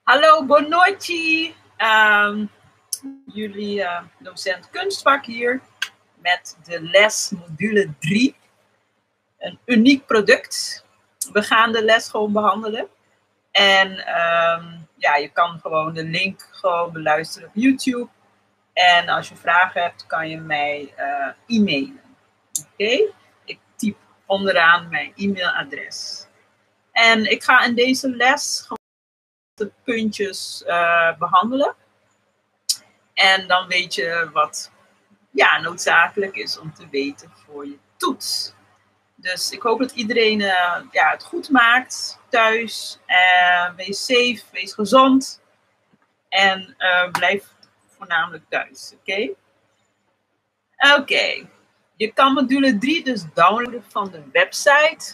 Hallo Bonochi, jullie docent kunstvak hier met de les module 3. Een uniek product. We gaan de les gewoon behandelen. En ja, je kan gewoon de link gewoon beluisteren op YouTube. En als je vragen hebt, kan je mij e-mailen. Oké? Ik typ onderaan mijn e-mailadres. En ik ga in deze les gewoon de puntjes behandelen. En dan weet je wat noodzakelijk is om te weten voor je toets. Dus ik hoop dat iedereen het goed maakt thuis. Wees safe, wees gezond. En blijf voornamelijk thuis. Oké? Oké. Je kan module 3 dus downloaden van de website.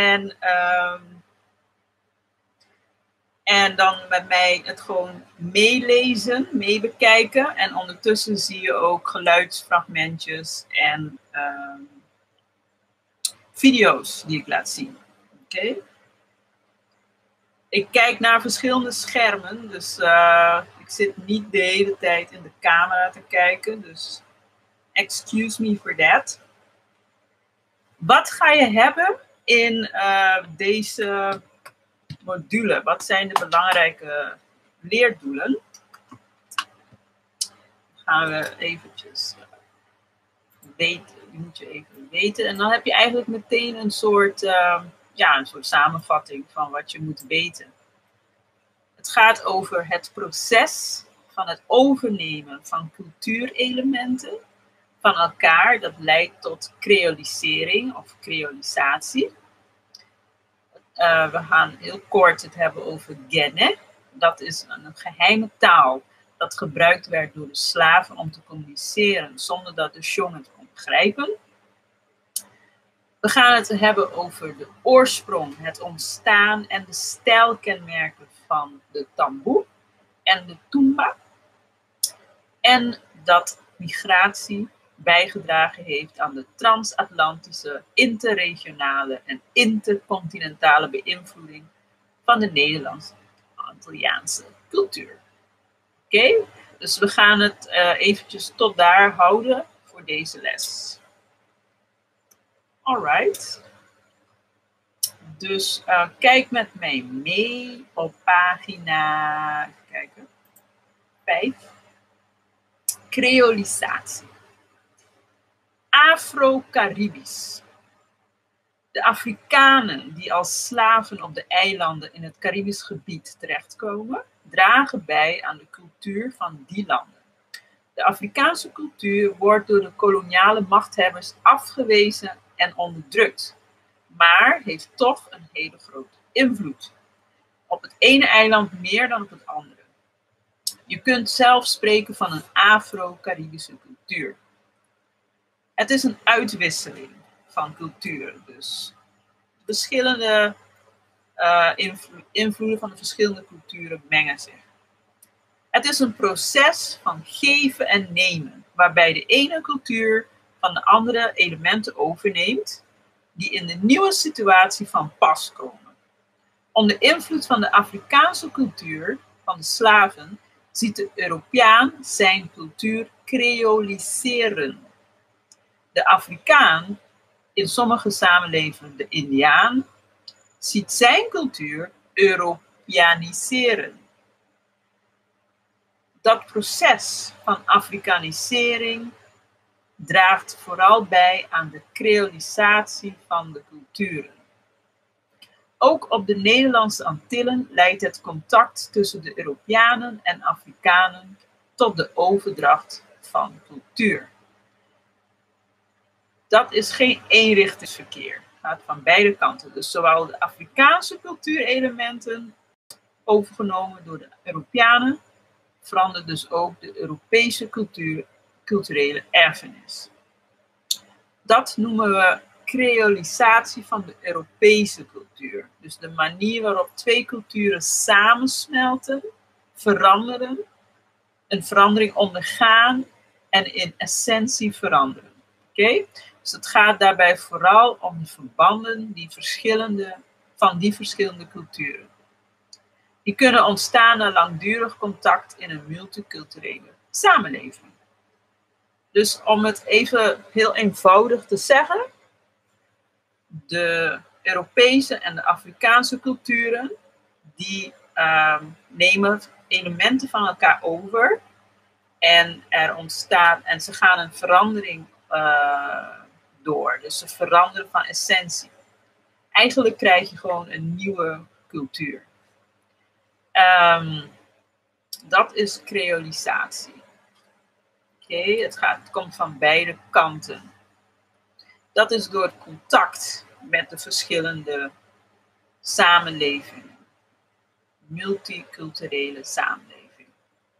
En dan met mij het gewoon meelezen, meebekijken. En ondertussen zie je ook geluidsfragmentjes en video's die ik laat zien. Oké? Ik kijk naar verschillende schermen, dus ik zit niet de hele tijd in de camera te kijken. Dus excuse me for that. Wat ga je hebben in deze module? Wat zijn de belangrijke leerdoelen? Gaan we eventjes weten. Die moet je even weten. En dan heb je eigenlijk meteen een soort samenvatting van wat je moet weten. Het gaat over het proces van het overnemen van cultuurelementen van elkaar. Dat leidt tot creolisering of creolisatie. We gaan heel kort het hebben over Genne. Dat is een geheime taal dat gebruikt werd door de slaven om te communiceren zonder dat de Shong het kon begrijpen. We gaan het hebben over de oorsprong, het ontstaan en de stijlkenmerken van de tamboe en de tumba. En dat migratie bijgedragen heeft aan de transatlantische, interregionale en intercontinentale beïnvloeding van de Nederlands-Antilliaanse cultuur. Oké, dus we gaan het eventjes tot daar houden voor deze les. Alright. Dus kijk met mij mee op pagina 5. Creolisatie. Afro-Caribisch. De Afrikanen die als slaven op de eilanden in het Caribisch gebied terechtkomen, dragen bij aan de cultuur van die landen. De Afrikaanse cultuur wordt door de koloniale machthebbers afgewezen en onderdrukt, maar heeft toch een hele grote invloed. Op het ene eiland meer dan op het andere. Je kunt zelf spreken van een Afro-Caribische cultuur. Het is een uitwisseling van culturen, dus verschillende invloeden van de verschillende culturen mengen zich. Het is een proces van geven en nemen, waarbij de ene cultuur van de andere elementen overneemt, die in de nieuwe situatie van pas komen. Onder invloed van de Afrikaanse cultuur van de slaven ziet de Europeaan zijn cultuur creoliseren. De Afrikaan, in sommige samenlevingen de Indiaan, ziet zijn cultuur Europeaniseren. Dat proces van Afrikanisering draagt vooral bij aan de creolisatie van de culturen. Ook op de Nederlandse Antillen leidt het contact tussen de Europeanen en Afrikanen tot de overdracht van cultuur. Dat is geen eenrichtingsverkeer. Het gaat van beide kanten. Dus zowel de Afrikaanse cultuurelementen overgenomen door de Europeanen, verandert dus ook de Europese culturele erfenis. Dat noemen we creolisatie van de Europese cultuur. Dus de manier waarop twee culturen samensmelten, veranderen, een verandering ondergaan en in essentie veranderen. Oké? Dus het gaat daarbij vooral om de verbanden van die verschillende culturen. Die kunnen ontstaan na langdurig contact in een multiculturele samenleving. Dus om het even heel eenvoudig te zeggen, de Europese en de Afrikaanse culturen, die nemen elementen van elkaar over en er ontstaat, en ze gaan een verandering door. Dus ze veranderen van essentie. Eigenlijk krijg je gewoon een nieuwe cultuur. Dat is creolisatie. Het komt van beide kanten. Dat is door het contact met de verschillende samenlevingen. Multiculturele samenleving.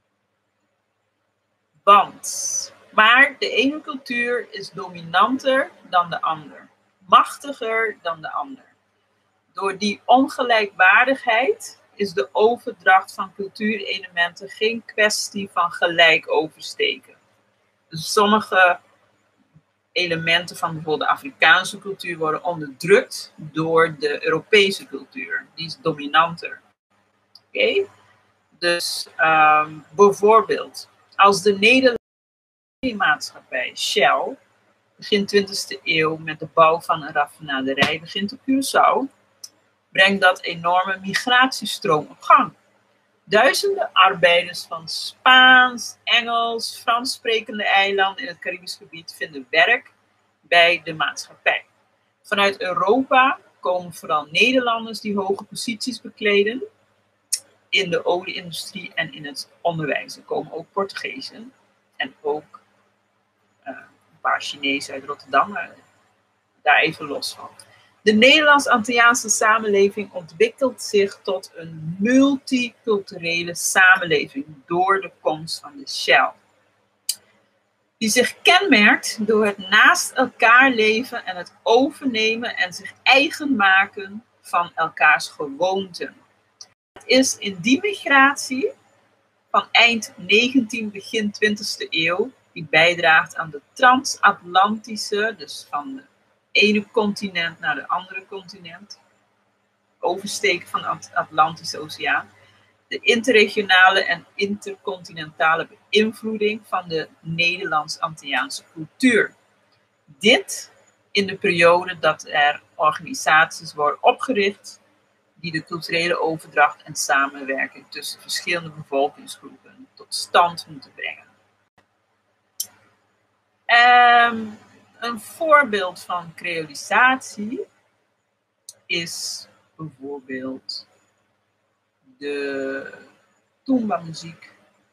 Maar de ene cultuur is dominanter dan de ander. Machtiger dan de ander. Door die ongelijkwaardigheid is de overdracht van cultuurelementen geen kwestie van gelijk oversteken. Dus sommige elementen van bijvoorbeeld de Afrikaanse cultuur worden onderdrukt door de Europese cultuur. Die is dominanter. Dus bijvoorbeeld, als de Nederlandse maatschappij Shell begin 20e eeuw met de bouw van een raffinaderij begint op Curaçao, brengt dat enorme migratiestroom op gang. Duizenden arbeiders van Spaans, Engels, Frans sprekende eilanden in het Caribisch gebied vinden werk bij de maatschappij. Vanuit Europa komen vooral Nederlanders die hoge posities bekleden in de olieindustrie en in het onderwijs. Er komen ook Portugezen en ook een paar Chinezen uit Rotterdam, daar even los van. De Nederlands-Antilliaanse samenleving ontwikkelt zich tot een multiculturele samenleving door de komst van de Shell. Die zich kenmerkt door het naast elkaar leven en het overnemen en zich eigen maken van elkaars gewoonten. Het is in die migratie van eind 19e, begin 20e eeuw die bijdraagt aan de transatlantische, dus van de ene continent naar de andere continent, oversteken van de Atlantische Oceaan, de interregionale en intercontinentale beïnvloeding van de Nederlands-Antilliaanse cultuur. Dit in de periode dat er organisaties worden opgericht die de culturele overdracht en samenwerking tussen verschillende bevolkingsgroepen tot stand moeten brengen. Een voorbeeld van creolisatie is bijvoorbeeld de Tumba muziek,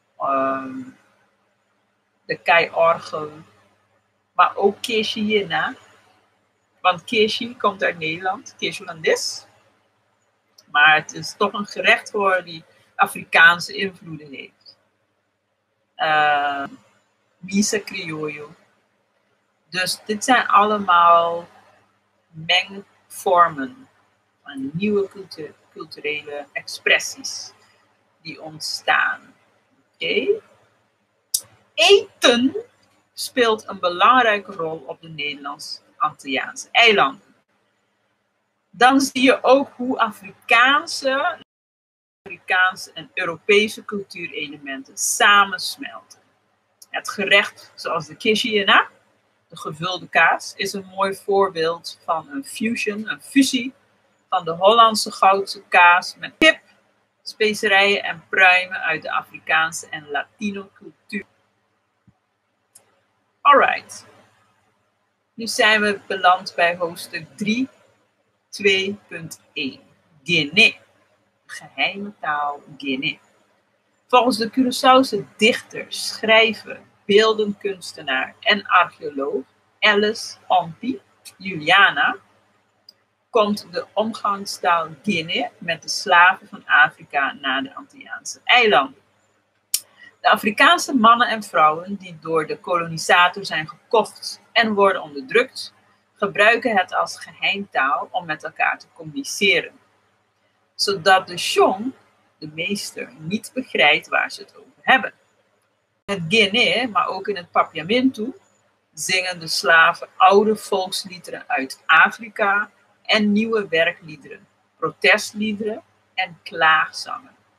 de Kai-orgel, maar ook Keesje-Jena. Want Keesje komt uit Nederland, Keesje-Holandes. Maar het is toch een gerecht geworden die Afrikaanse invloeden heeft. Misa Criollo. Dus dit zijn allemaal mengvormen van nieuwe culturele expressies die ontstaan. Eten speelt een belangrijke rol op de Nederlands-Antilliaanse eilanden. Dan zie je ook hoe Afrikaanse en Europese cultuurelementen samensmelten. Het gerecht zoals de Keesje-Jena, de gevulde kaas, is een mooi voorbeeld van een fusie van de Hollandse goudse kaas met kip, specerijen en pruimen uit de Afrikaanse en Latino cultuur. Alright. Nu zijn we beland bij hoofdstuk 3, 2.1. Guinea. Geheime taal Guinea. Volgens de Curaçaose dichter, schrijver, beeldenkunstenaar en archeoloog Alice Ompi Juliana komt de omgangstaal Guinea met de slaven van Afrika naar de Antilliaanse eilanden. De Afrikaanse mannen en vrouwen die door de kolonisator zijn gekocht en worden onderdrukt, gebruiken het als geheimtaal om met elkaar te communiceren. Zodat de Shong, de meester, niet begrijpt waar ze het over hebben. In het Guinea, maar ook in het Papiamentu, zingen de slaven oude volksliederen uit Afrika en nieuwe werkliederen, protestliederen en klaagzangen.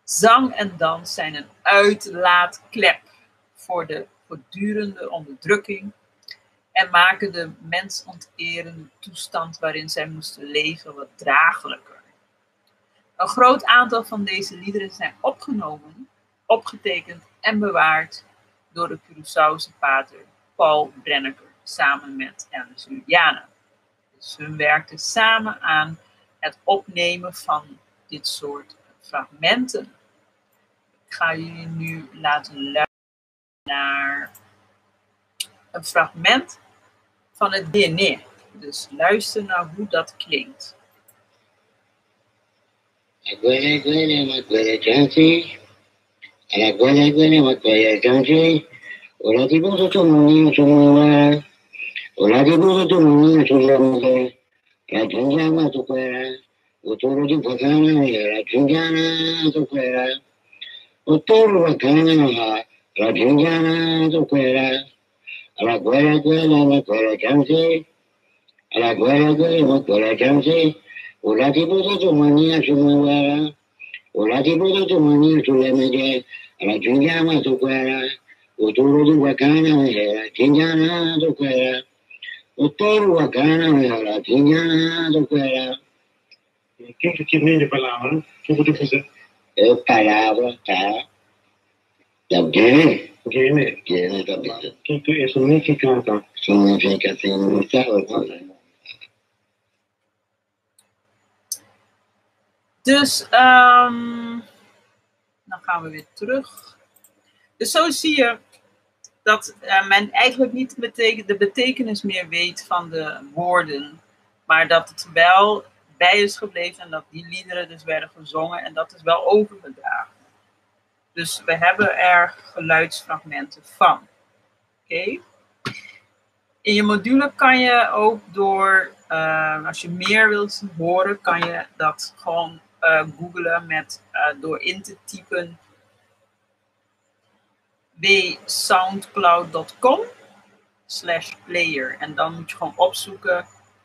Zang en dans zijn een uitlaatklep voor de voortdurende onderdrukking en maken de mensonterende toestand waarin zij moesten leven wat draaglijker. Een groot aantal van deze liederen zijn opgenomen, opgetekend en bewaard door de Curaçaose pater Paul Brenneker samen met Alice Juliana. Dus hun werkten samen aan het opnemen van dit soort fragmenten. Ik ga jullie nu laten luisteren naar een fragment van het DNA. Dus luister naar hoe dat klinkt. Aguere, aguere, maguere, chansi. Aguere, aguere, maguere, chansi. Ola di buzo tumuni, tumua. Ola di buzo tumuni, tumua. La giungiama tu quera. Otoro di bacana, la giungiana tu quera. Otoro bacana, la giungiana tu quera. Alla guerra, aguere, maguere, chansi. Alla guerra, aguere, maguere, chansi. Ola di buzo tumuni, tumua. Ola di buzo tumuni, tumua. La giungiama tu quera. Otoro di bacana, la giungiana tu quera. Otoro bacana, la giungiana tu quera. Que meia palavra? Que eu vou te fazer? É palavra, tá? É o quê? Gene. Gene também. Que é significado? Significa significado. Dus, dan gaan we weer terug. Dus zo zie je dat men eigenlijk niet de betekenis meer weet van de woorden, maar dat het wel bij is gebleven en dat die liederen dus werden gezongen en dat is wel overgedragen. Dus we hebben er geluidsfragmenten van. Oké. In je module kan je ook door, als je meer wilt horen, kan je dat gewoon googlen door in te typen wsoundcloud.com/player. En dan moet je gewoon opzoeken,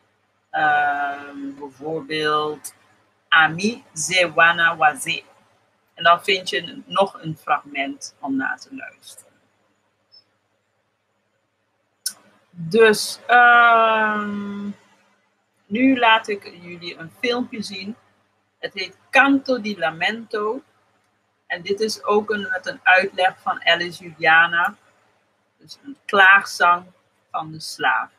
bijvoorbeeld Ami Zewana Waze. En dan vind je nog een fragment om na te luisteren. Dus nu laat ik jullie een filmpje zien. Het heet Canto di Lamento. En dit is ook met een uitleg van Alice Juliana. Dus een klaagzang van de slaven.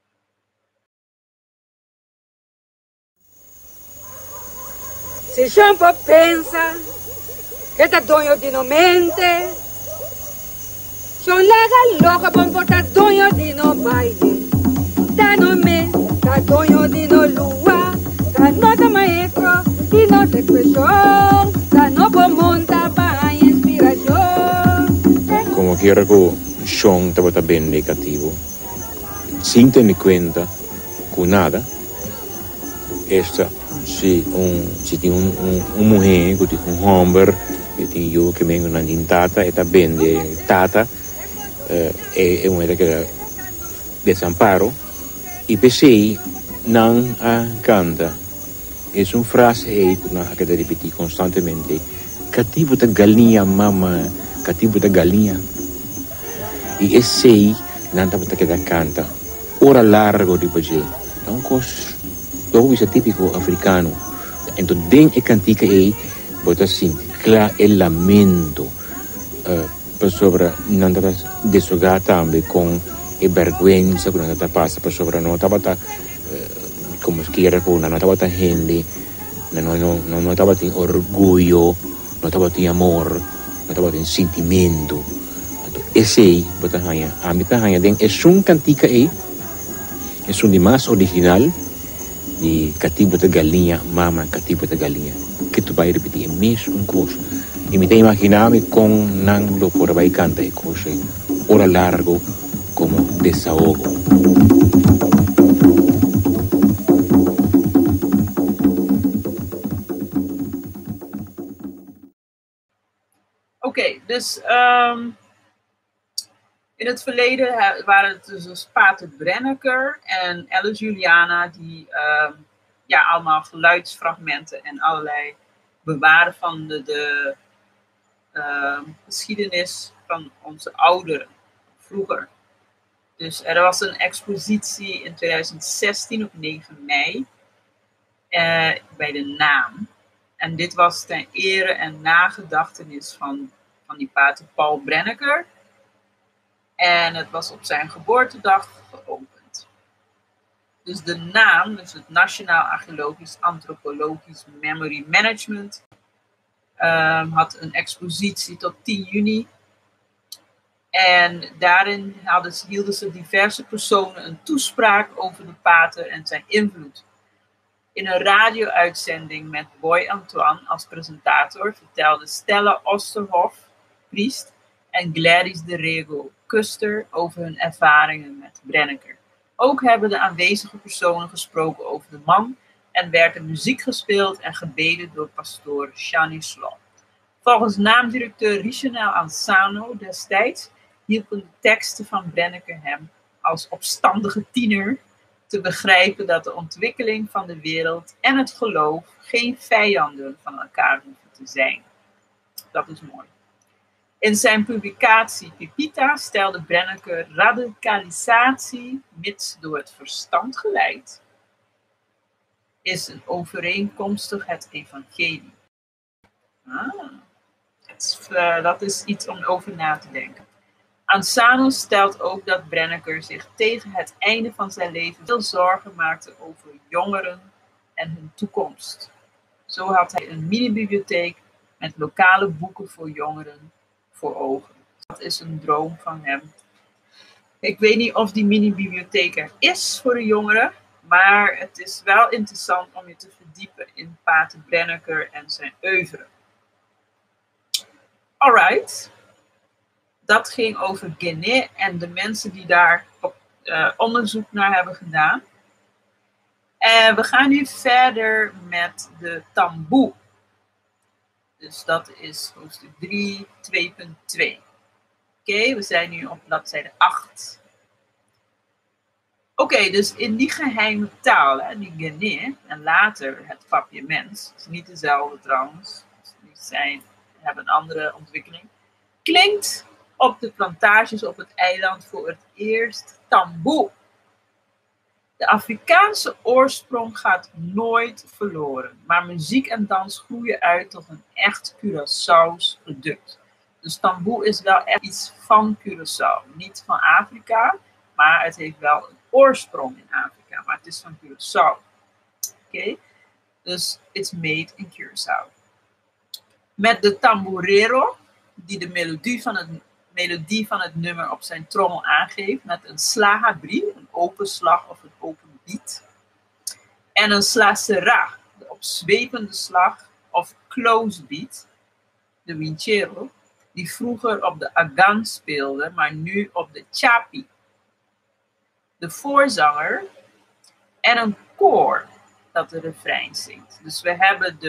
Se Jean Paul pensa che da dono di no mente, son la loca bon porta dono di no baile, da no me, da dono di no lua, da nota maestro di no expresión, da no po monta pa inspiración. Como quiera que Sean estaba bien negativo, sin tener cuenta que nada, esta si tiene un mujer que tiene un hombre que tiene yo que vengo una tata e ben de tata è una che desamparo e pesei non canta è una frase che ripeti costantemente cattivo da galinha mamma cattivo da galinha e sei non che da canta ora largo di pagé então dopo is tipico africano en tot den e cantica bota assim cla el lamento per sopra nanda desogata ambe con e vergüenza con nanda passa per sopra no tabata come schiera con nanda tabata gente no tabata in orgoglio no tabata in amor no tabata in sentimento e sei bota hanya amita hanya den es un cantica es un di más original di cattivo da galinha, mamma cattivo da galinha. Que tu vai repetir mesmo coisa. E me tem imaginado com nando por vai canta e coisa. Ora largo como desahogo. Oké, dus in het verleden waren het dus pater Brenneker en Alice Juliana die allemaal geluidsfragmenten en allerlei bewaren van de geschiedenis van onze ouderen, vroeger. Dus er was een expositie in 2016 op 9 mei bij de Naam. En dit was ten ere en nagedachtenis van die pater Paul Brennecke. En het was op zijn geboortedag geopend. Dus de Naam, dus het Nationaal Archeologisch Antropologisch Memory Management, had een expositie tot 10 juni. En daarin hielden ze diverse personen een toespraak over de pater en zijn invloed. In een radio-uitzending met Boy Antoine als presentator vertelden Stella Osterhoff, priest, en Gladys de Rego, kuster, over hun ervaringen met Brennecke. Ook hebben de aanwezige personen gesproken over de man en werd er muziek gespeeld en gebeden door pastoor Shani Slot. Volgens naamdirecteur Richenel Ansano destijds hielpen de teksten van Brennecke hem als opstandige tiener te begrijpen dat de ontwikkeling van de wereld en het geloof geen vijanden van elkaar hoeven te zijn. Dat is mooi. In zijn publicatie Pepita stelde Brennecke radicalisatie, mits door het verstand geleid, is een overeenkomstig het evangelie. Dat is iets om over na te denken. Ansano stelt ook dat Brennecke zich tegen het einde van zijn leven veel zorgen maakte over jongeren en hun toekomst. Zo had hij een mini-bibliotheek met lokale boeken voor jongeren voor ogen. Dat is een droom van hem. Ik weet niet of die mini-bibliotheek er is voor de jongeren, maar het is wel interessant om je te verdiepen in pater Brennecke en zijn oeuvre. Alright. Dat ging over Guinea en de mensen die daar onderzoek naar hebben gedaan. En we gaan nu verder met de tamboe. Dus dat is hoofdstuk 3, 2.2. Oké, we zijn nu op bladzijde 8. Oké, dus in die geheime taal, die Guinea, en later het Papiaments, is niet dezelfde trouwens, die hebben een andere ontwikkeling, klinkt op de plantages op het eiland voor het eerst tamboe. De Afrikaanse oorsprong gaat nooit verloren, maar muziek en dans groeien uit tot een echt Curaçao's product. Dus tamboe is wel echt iets van Curaçao, niet van Afrika, maar het heeft wel een oorsprong in Afrika, maar het is van Curaçao. Oké, dus it's made in Curaçao. Met de tambourero, die de melodie van het nummer op zijn trommel aangeeft, met een slahabri, een open slag of een open beat, en een slasera, de opzwepende slag of close beat, de winchero, die vroeger op de agan speelde, maar nu op de chapi. De voorzanger en een koor dat de refrein zingt. Dus we hebben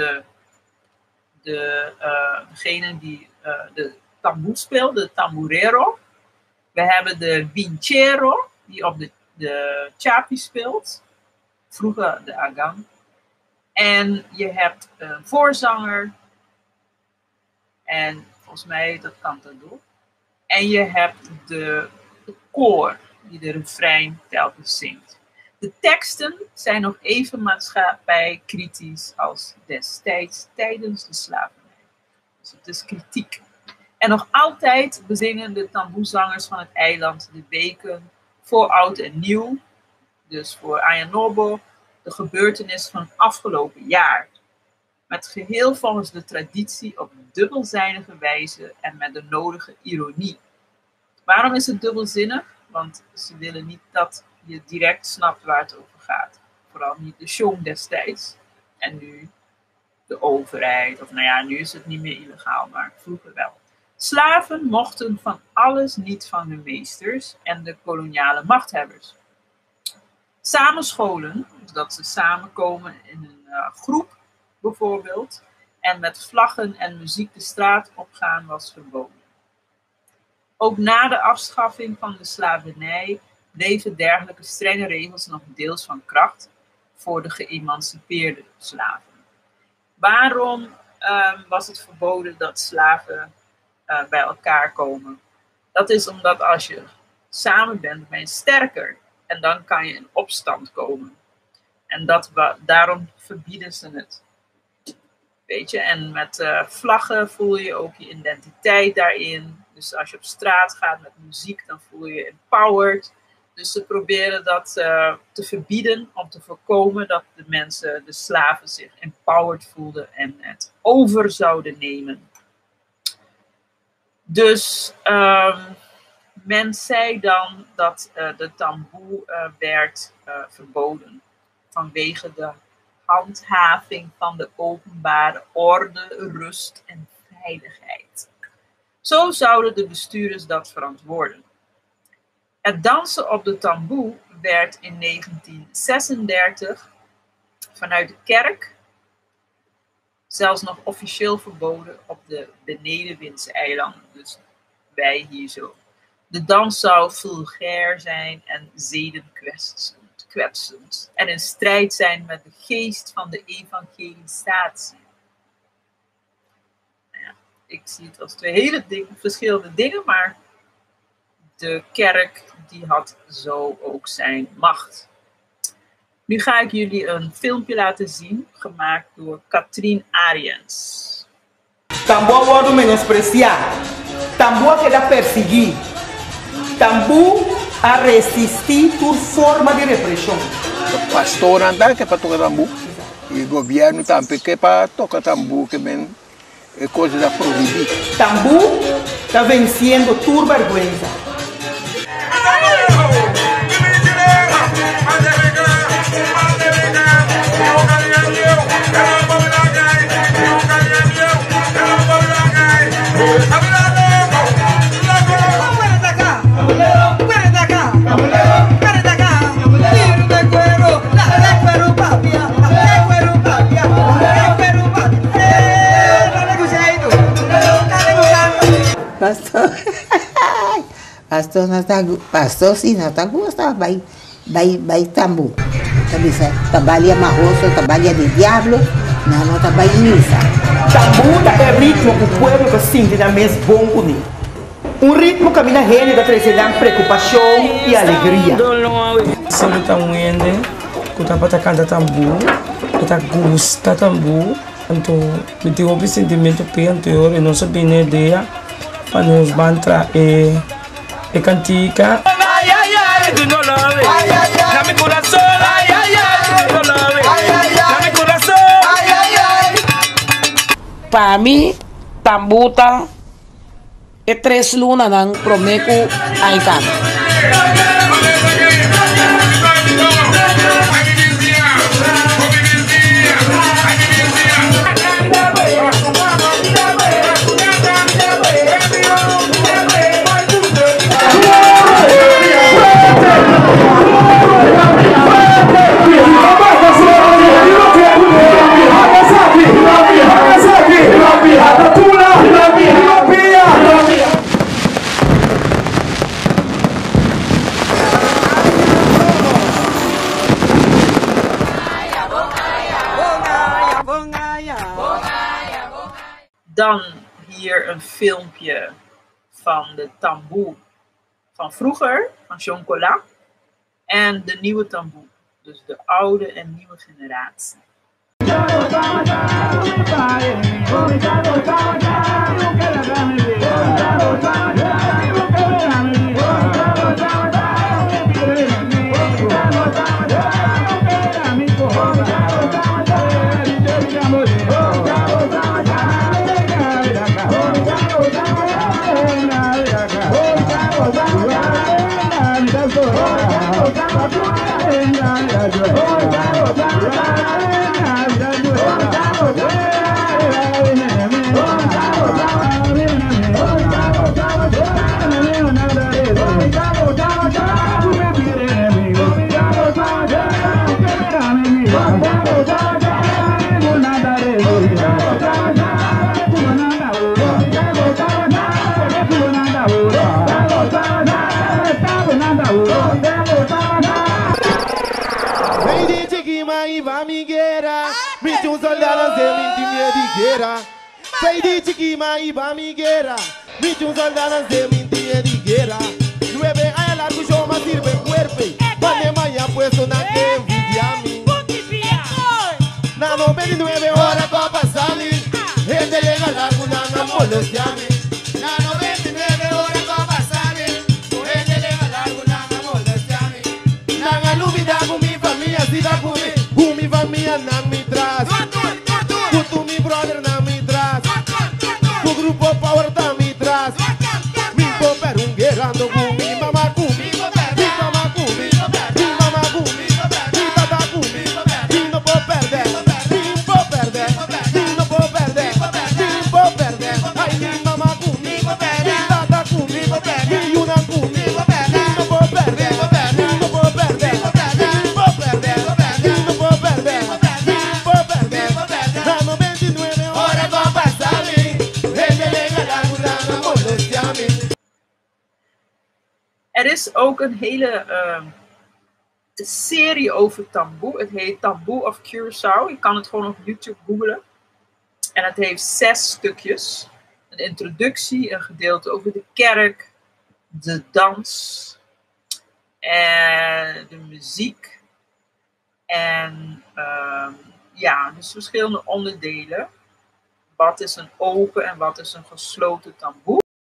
degene die de tamboe speelt, de tambourero. We hebben de vinchero, die op de chapi speelt. Vroeger de agan. En je hebt een voorzanger. En volgens mij dat kantadoor. En je hebt de koor, die de refrein telkens zingt. De teksten zijn nog even maatschappijkritisch als destijds tijdens de slavernij. Dus het is kritiek. En nog altijd bezingen de tamboezangers van het eiland de weken voor oud en nieuw, dus voor Ayanobo, de gebeurtenis van het afgelopen jaar. Met geheel volgens de traditie op dubbelzinnige wijze en met de nodige ironie. Waarom is het dubbelzinnig? Want ze willen niet dat je direct snapt waar het over gaat. Vooral niet de Shong destijds. En nu de overheid. Of nou ja, nu is het niet meer illegaal, maar vroeger wel. Slaven mochten van alles niet van hun meesters en de koloniale machthebbers. Samenscholen, dus dat ze samenkomen in een groep bijvoorbeeld, en met vlaggen en muziek de straat opgaan was verboden. Ook na de afschaffing van de slavernij bleven dergelijke strenge regels nog deels van kracht voor de geëmancipeerde slaven. Waarom was het verboden dat slaven bij elkaar komen. Dat is omdat als je samen bent, ben je sterker. En dan kan je in opstand komen. En daarom verbieden ze het. Weet je, en met vlaggen voel je ook je identiteit daarin. Dus als je op straat gaat met muziek, dan voel je je empowered. Dus ze proberen dat te verbieden om te voorkomen dat de slaven zich empowered voelden en het over zouden nemen. Dus men zei dan dat de tamboe werd verboden vanwege de handhaving van de openbare orde, rust en veiligheid. Zo zouden de bestuurders dat verantwoorden. Het dansen op de tamboe werd in 1936 vanuit de kerk zelfs nog officieel verboden op de Benedenwindse eilanden. Dus wij hier zo. De dans zou vulgair zijn en zedenkwetsend en in strijd zijn met de geest van de evangelisatie. Nou ja, ik zie het als twee verschillende dingen, maar de kerk die had zo ook zijn macht. Nu ga ik jullie een filmpje laten zien, gemaakt door Katrien Ariens. Tambour wordt menospreciado. Tambour queda perseguido. Tambour a resistir toda forma de repressão. O pastor anda que é para tocar tambour. E o governo também que é para tocar tambour, que é coisa da proibida. Tambour está vencendo toda vergonha. Pastor sim, não está gostando, vai tambu. Trabalha marroso, trabalha de diablo, não trabalha missa. Tambu é ritmo que o povo que sente na mesa bom bonito. Ritmo que a minha gente está trazendo preocupação e alegria. Se eu estou vendo, eu estou para cantar tambu, eu estou gostando tambu, então eu tenho um sentimento pior e não sabia nem ideia para nos bantra e cantica. Ai ai ai, tu não love, na meu coração, ai ai ai, tu não love, na meu coração, ai ai ai. Para mim, tambu tá é 3 lunas nang promeco ai cara. Dan hier een filmpje van de tamboe van vroeger, van Chocola. En de nieuwe tamboe. Dus de oude en nieuwe generatie. 21 soldadas de mentira de guerra. 9 años largo yo me sirve cuerpo. Panema ya puesto na que envidia a mí. Na 99 horas copa sali. Este lega largo na molestia a mí. Na 99 horas copa sali. Este lega largo na molestia a mí. Na lubida con mi familia si da con mi familia na mi tras. Con mi brother na mi tras. Con grupo power na mi tras. Mi popper un guerrando con mi mamá con mi mamá con mi mamá con mi tata con mi no puedo perder, mi puedo perder, mi no puedo perder, mi puedo perder. Ay mi mamá con mi tata con mi una con mi no puedo perder, mi no puedo perder, mi puedo perder, mi no puedo perder, mi puedo perder. A 99 horas va a pasar mi, ese lega la gulana molestia a mí. Er is ook een hele serie over taboe. Het heet Taboe of Curaçao. Je kan het gewoon op YouTube googlen. En het heeft 6 stukjes. Een introductie, een gedeelte over de kerk, de dans, en de muziek. En ja, dus verschillende onderdelen. Wat is een open en wat is een gesloten taboe?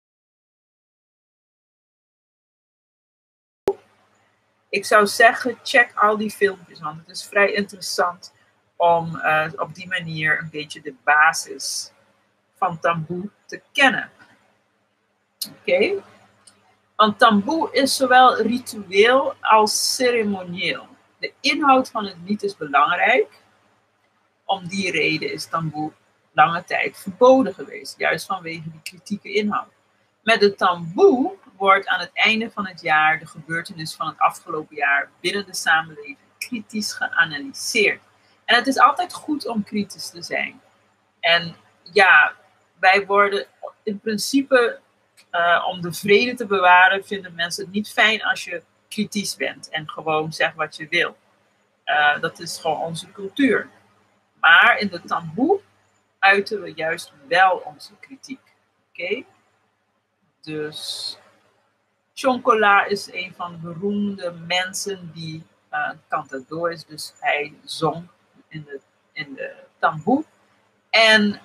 Ik zou zeggen, check al die filmpjes, want het is vrij interessant om op die manier een beetje de basis van taboe te kennen. Oké? Want taboe is zowel ritueel als ceremonieel. De inhoud van het lied is belangrijk. Om die reden is taboe lange tijd verboden geweest, juist vanwege die kritieke inhoud. Met de taboe wordt aan het einde van het jaar de gebeurtenis van het afgelopen jaar binnen de samenleving kritisch geanalyseerd. En het is altijd goed om kritisch te zijn. En ja, wij worden in principe, om de vrede te bewaren, vinden mensen het niet fijn als je kritisch bent en gewoon zegt wat je wil. Dat is gewoon onze cultuur. Maar in de taboe uiten we juist wel onze kritiek. Oké? Dus Chocola is een van de beroemde mensen die cantador is. Dus hij zong in de taboe. En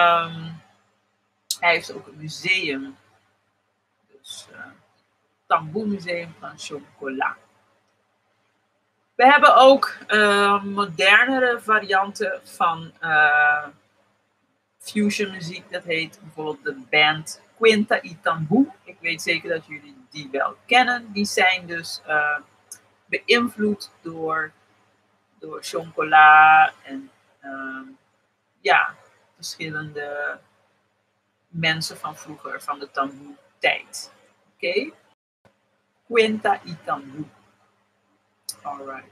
hij heeft ook een museum. Dus Taboe Museum van Chocola. We hebben ook modernere varianten van fusion muziek. Dat heet bijvoorbeeld de band Quinta y Tamboe. Ik weet zeker dat jullie die wel kennen. Die zijn dus beïnvloed door Chocola en ja, verschillende mensen van vroeger, van de Tamboe-tijd. Oké? Quinta y Tamboe. Alright.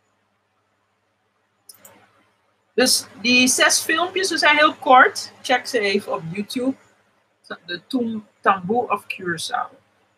Dus die 6 filmpjes, ze zijn heel kort. Check ze even op YouTube. De Taboe of Curaçao.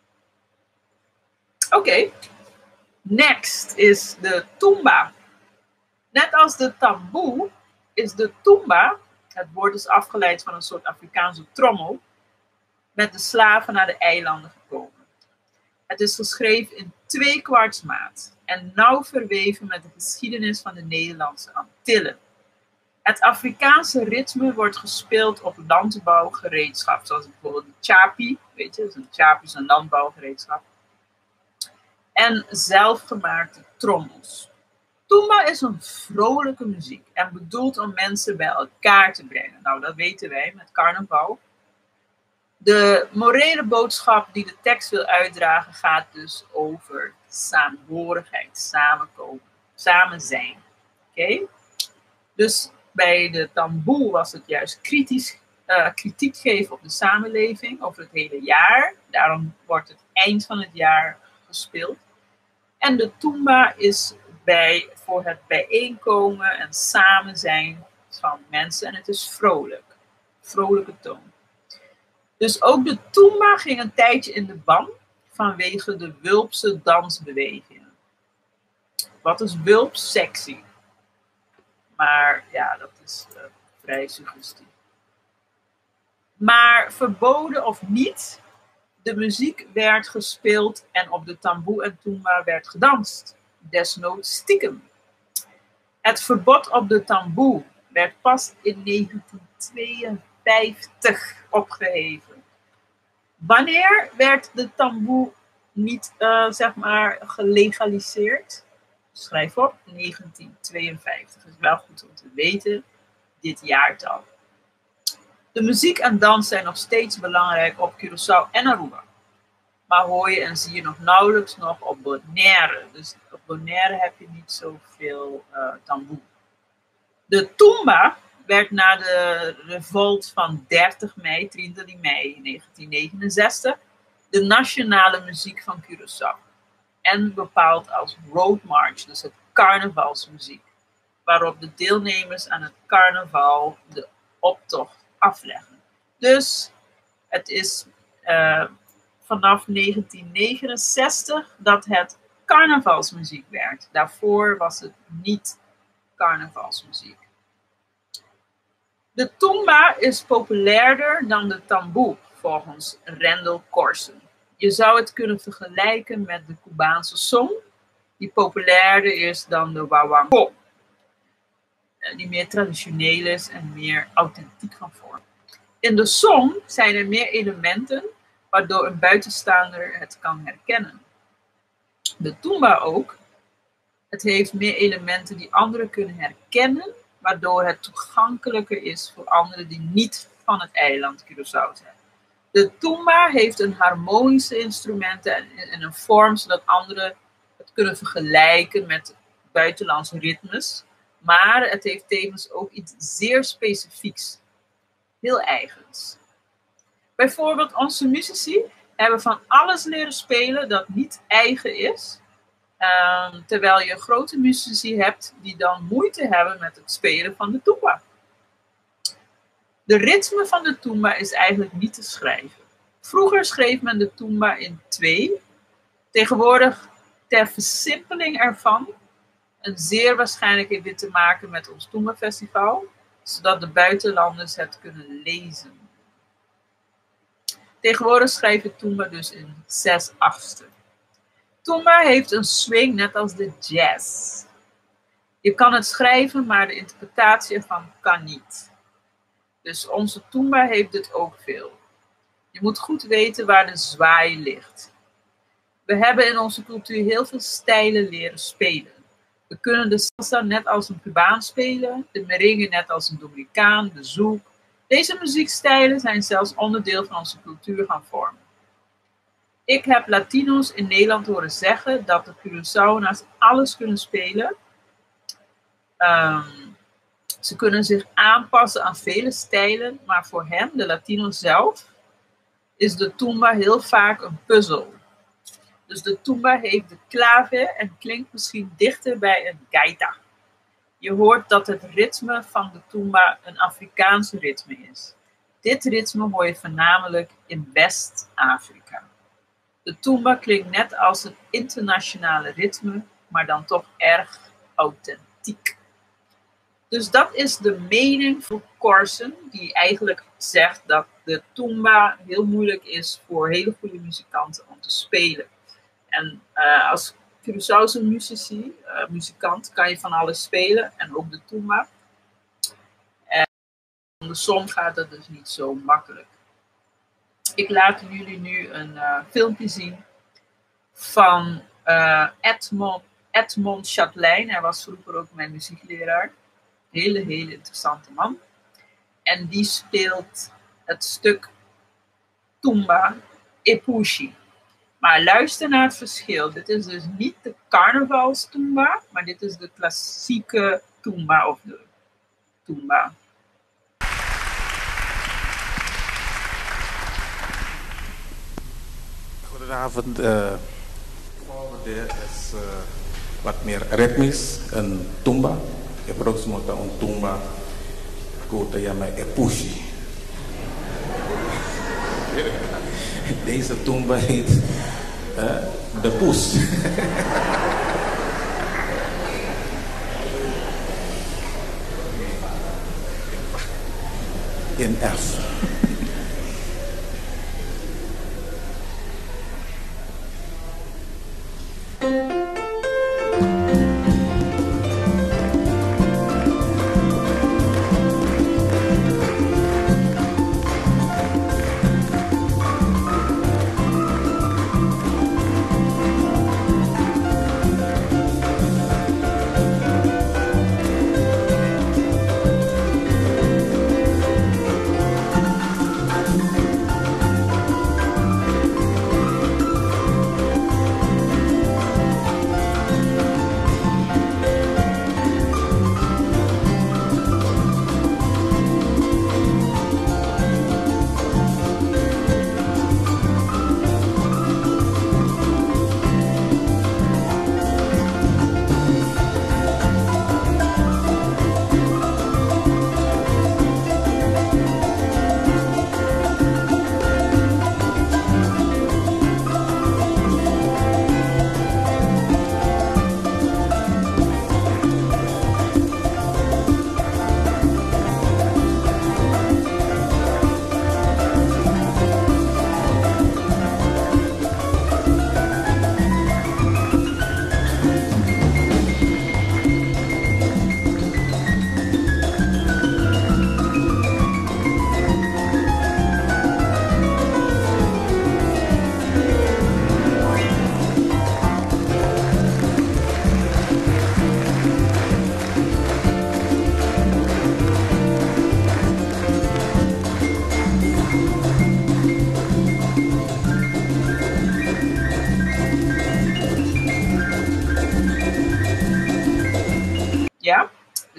Oké. Next is de tumba. Net als de taboe is de tumba, het woord is afgeleid van een soort Afrikaanse trommel, met de slaven naar de eilanden gekomen. Het is geschreven in 2/4 maat en nauw verweven met de geschiedenis van de Nederlandse Antillen. Het Afrikaanse ritme wordt gespeeld op landbouwgereedschap, zoals bijvoorbeeld de chapi. Weet je, dus een chapi is een landbouwgereedschap. En zelfgemaakte trommels. Tumba is een vrolijke muziek en bedoeld om mensen bij elkaar te brengen. Nou, dat weten wij met carnaval. De morele boodschap die de tekst wil uitdragen gaat dus over saamhorigheid, samenkomen, samen zijn. Oké? Dus bij de taboe was het juist kritiek geven op de samenleving over het hele jaar. Daarom wordt het eind van het jaar gespeeld. En de tumba is voor het bijeenkomen en samen zijn van mensen. En het is vrolijk. Vrolijke toon. Dus ook de tumba ging een tijdje in de ban vanwege de wulpse dansbewegingen. Wat is wulps? Sexy. Maar ja, dat is vrij suggestief. Maar Maar verboden of niet, de muziek werd gespeeld en op de tamboe en tumba werd gedanst. Desnoods stiekem. Het verbod op de tamboe werd pas in 1952 opgeheven. Wanneer werd de tamboe niet, gelegaliseerd? Schrijf op, 1952. Dat is wel goed om te weten, dit jaartal. De muziek en dans zijn nog steeds belangrijk op Curaçao en Aruba. Maar hoor je en zie je nog nauwelijks nog op Bonaire. Dus op Bonaire heb je niet zoveel tamboe. De tumba werd na de revolt van 30 mei, 23 mei 1969, de nationale muziek van Curaçao. En bepaald als road march, dus het carnavalsmuziek. Waarop de deelnemers aan het carnaval de optocht afleggen. Dus het is vanaf 1969 dat het carnavalsmuziek werd. Daarvoor was het niet carnavalsmuziek. De tumba is populairder dan de tamboe, volgens Randall Corson. Je zou het kunnen vergelijken met de Cubaanse song, die populairder is dan de wawango. Die meer traditioneel is en meer authentiek van vorm. In de song zijn er meer elementen, waardoor een buitenstaander het kan herkennen. De tumba ook. Het heeft meer elementen die anderen kunnen herkennen, waardoor het toegankelijker is voor anderen die niet van het eiland Curaçao zijn. De tumba heeft een harmonische instrumenten en een vorm zodat anderen het kunnen vergelijken met buitenlandse ritmes. Maar het heeft tevens ook iets zeer specifieks. Heel eigens. Bijvoorbeeld onze muzici hebben van alles leren spelen dat niet eigen is. Terwijl je grote muzici hebt die dan moeite hebben met het spelen van de tumba. De ritme van de tumba is eigenlijk niet te schrijven. Vroeger schreef men de tumba in 2. Tegenwoordig, ter versimpeling ervan, en zeer waarschijnlijk heeft dit te maken met ons Tumba Festival, zodat de buitenlanders het kunnen lezen. Tegenwoordig schrijf je Tumba dus in 6/8. Tumba heeft een swing net als de jazz. Je kan het schrijven, maar de interpretatie ervan kan niet. Dus onze Tumba heeft dit ook veel. Je moet goed weten waar de zwaai ligt. We hebben in onze cultuur heel veel stijlen leren spelen. We kunnen de salsa net als een Cubaan spelen, de merengue net als een Dominicaan, de zouk. Deze muziekstijlen zijn zelfs onderdeel van onze cultuur gaan vormen. Ik heb Latino's in Nederland horen zeggen dat de Curaçaoënaars alles kunnen spelen. Ze kunnen zich aanpassen aan vele stijlen, maar voor hen, de Latino's zelf, is de tumba heel vaak een puzzel. Dus de tumba heeft de clave en klinkt misschien dichter bij een gaita. Je hoort dat het ritme van de tumba een Afrikaans ritme is. Dit ritme hoor je voornamelijk in West-Afrika. De tumba klinkt net als een internationale ritme, maar dan toch erg authentiek. Dus dat is de mening van Corson, die eigenlijk zegt dat de tumba heel moeilijk is voor hele goede muzikanten om te spelen. En als Curaçaose muzikant kan je van alles spelen en ook de tumba. En andersom gaat dat dus niet zo makkelijk. Ik laat jullie nu een filmpje zien van Edmond Chatelain. Hij was vroeger ook mijn muziekleraar. Hele interessante man. En die speelt het stuk Tumba Epushi. Maar luister naar het verschil. Dit is dus niet de carnavalstumba, maar dit is de klassieke tumba of de tumba. Goedenavond. Het volgende is wat meer ritmisch, een tumba. Je proximota een tumba, kota llama Epushi. Deze tumba heet de poes. In F.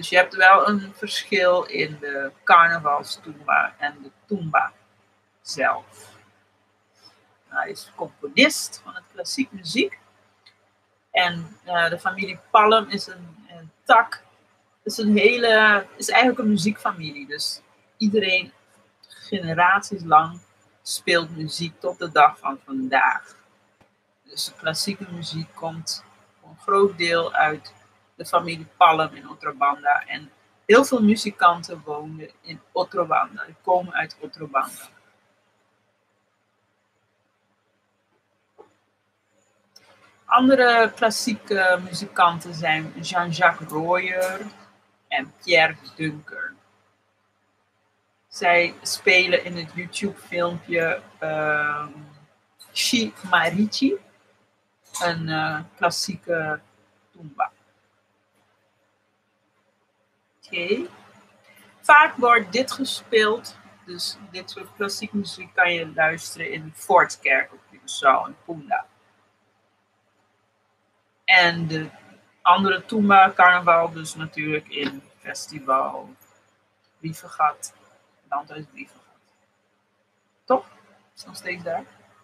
Dus je hebt wel een verschil in de carnavalstumba en de tumba zelf. Hij is componist van het klassiek muziek. En de familie Palm is een tak. Is eigenlijk een muziekfamilie. Dus iedereen, generaties lang, speelt muziek tot de dag van vandaag. Dus de klassieke muziek komt voor een groot deel uit de familie Palm in Otrobanda. En heel veel muzikanten woonden in Otrobanda. Die komen uit Otrobanda. Andere klassieke muzikanten zijn Jean-Jacques Royer en Pierre Dunker. Zij spelen in het YouTube-filmpje Chi Marichi, een klassieke tumba. Oké. Vaak wordt dit gespeeld, dus dit soort klassieke muziek kan je luisteren in de Fortkerk op Curaçao en Punda. En de andere tumba carnaval dus natuurlijk in festival Brievengat, Landhuis Brievengat. Toch? Is nog steeds daar?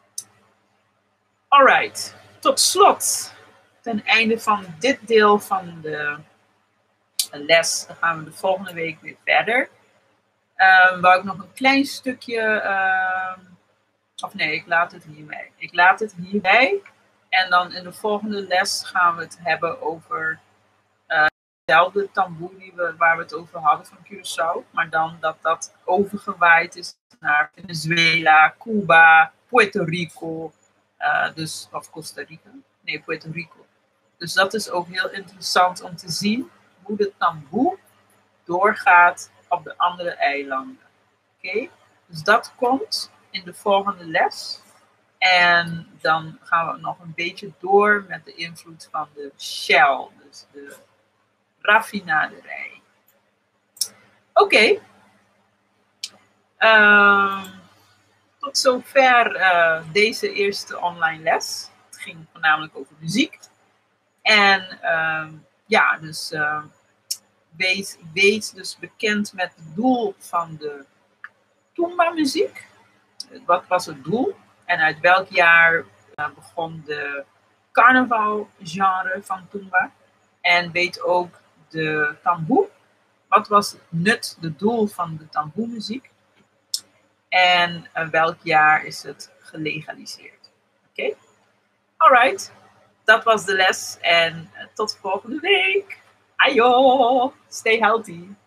Alright, tot slot, ten einde van dit deel van de les, dan gaan we de volgende week weer verder. Wou ik nog een klein stukje, of nee, ik laat het hierbij. Ik laat het hierbij. En dan in de volgende les gaan we het hebben over dezelfde tamboer waar we het over hadden van Curaçao. Maar dan dat overgewaaid is naar Venezuela, Cuba, Puerto Rico. Of Costa Rica. Nee, Puerto Rico. Dus dat is ook heel interessant om te zien hoe de tamboer doorgaat op de andere eilanden. Oké? Dus dat komt in de volgende les. En dan gaan we nog een beetje door met de invloed van de Shell, dus de raffinaderij. Oké. Tot zover deze eerste online les. Het ging voornamelijk over muziek. En dus wees dus bekend met het doel van de tumba muziek. Wat was het doel? En uit welk jaar begon de carnavalgenre van tumba? En weet ook de tamboer. Wat was het nut, het doel van de tamboermuziek? En welk jaar is het gelegaliseerd? Oké? Alright. Dat was de les. En tot volgende week. Ayo! Stay healthy.